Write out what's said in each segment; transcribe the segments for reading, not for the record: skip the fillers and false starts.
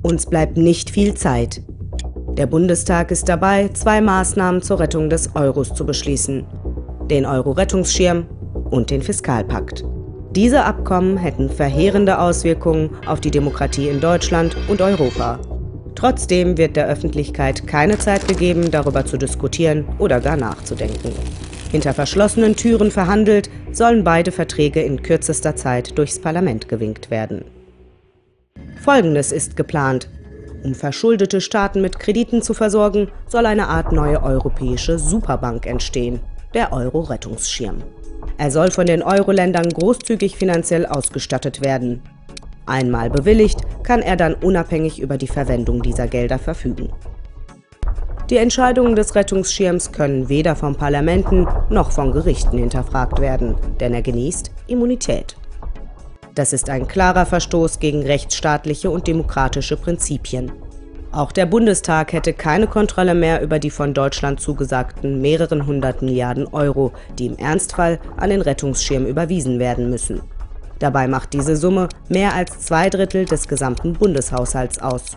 Uns bleibt nicht viel Zeit. Der Bundestag ist dabei, 2 Maßnahmen zur Rettung des Euros zu beschließen: den Euro-Rettungsschirm und den Fiskalpakt. Diese Abkommen hätten verheerende Auswirkungen auf die Demokratie in Deutschland und Europa. Trotzdem wird der Öffentlichkeit keine Zeit gegeben, darüber zu diskutieren oder gar nachzudenken. Hinter verschlossenen Türen verhandelt, sollen beide Verträge in kürzester Zeit durchs Parlament gewinkt werden. Folgendes ist geplant: Um verschuldete Staaten mit Krediten zu versorgen, soll eine Art neue europäische Superbank entstehen, der Euro-Rettungsschirm. Er soll von den Euro-Ländern großzügig finanziell ausgestattet werden. Einmal bewilligt, kann er dann unabhängig über die Verwendung dieser Gelder verfügen. Die Entscheidungen des Rettungsschirms können weder von Parlamenten noch von Gerichten hinterfragt werden, denn er genießt Immunität. Das ist ein klarer Verstoß gegen rechtsstaatliche und demokratische Prinzipien. Auch der Bundestag hätte keine Kontrolle mehr über die von Deutschland zugesagten mehreren 100 Milliarden Euro, die im Ernstfall an den Rettungsschirm überwiesen werden müssen. Dabei macht diese Summe mehr als 2/3 des gesamten Bundeshaushalts aus.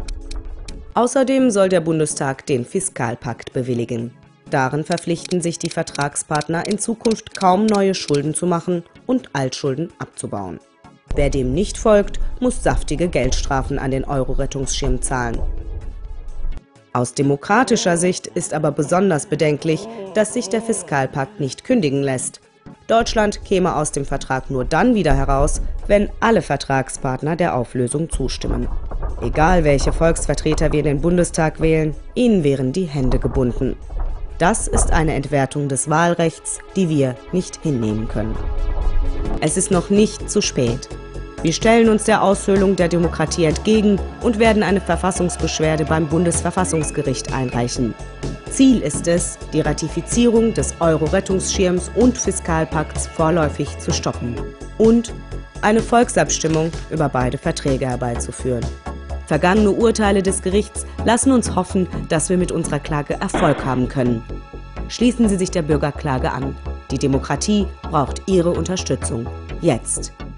Außerdem soll der Bundestag den Fiskalpakt bewilligen. Darin verpflichten sich die Vertragspartner, in Zukunft kaum neue Schulden zu machen und Altschulden abzubauen. Wer dem nicht folgt, muss saftige Geldstrafen an den Euro-Rettungsschirm zahlen. Aus demokratischer Sicht ist aber besonders bedenklich, dass sich der Fiskalpakt nicht kündigen lässt. Deutschland käme aus dem Vertrag nur dann wieder heraus, wenn alle Vertragspartner der Auflösung zustimmen. Egal welche Volksvertreter wir in den Bundestag wählen, ihnen wären die Hände gebunden. Das ist eine Entwertung des Wahlrechts, die wir nicht hinnehmen können. Es ist noch nicht zu spät. Wir stellen uns der Aushöhlung der Demokratie entgegen und werden eine Verfassungsbeschwerde beim Bundesverfassungsgericht einreichen. Ziel ist es, die Ratifizierung des Euro-Rettungsschirms und Fiskalpakts vorläufig zu stoppen und eine Volksabstimmung über beide Verträge herbeizuführen. Vergangene Urteile des Gerichts lassen uns hoffen, dass wir mit unserer Klage Erfolg haben können. Schließen Sie sich der Bürgerklage an. Die Demokratie braucht Ihre Unterstützung. Jetzt.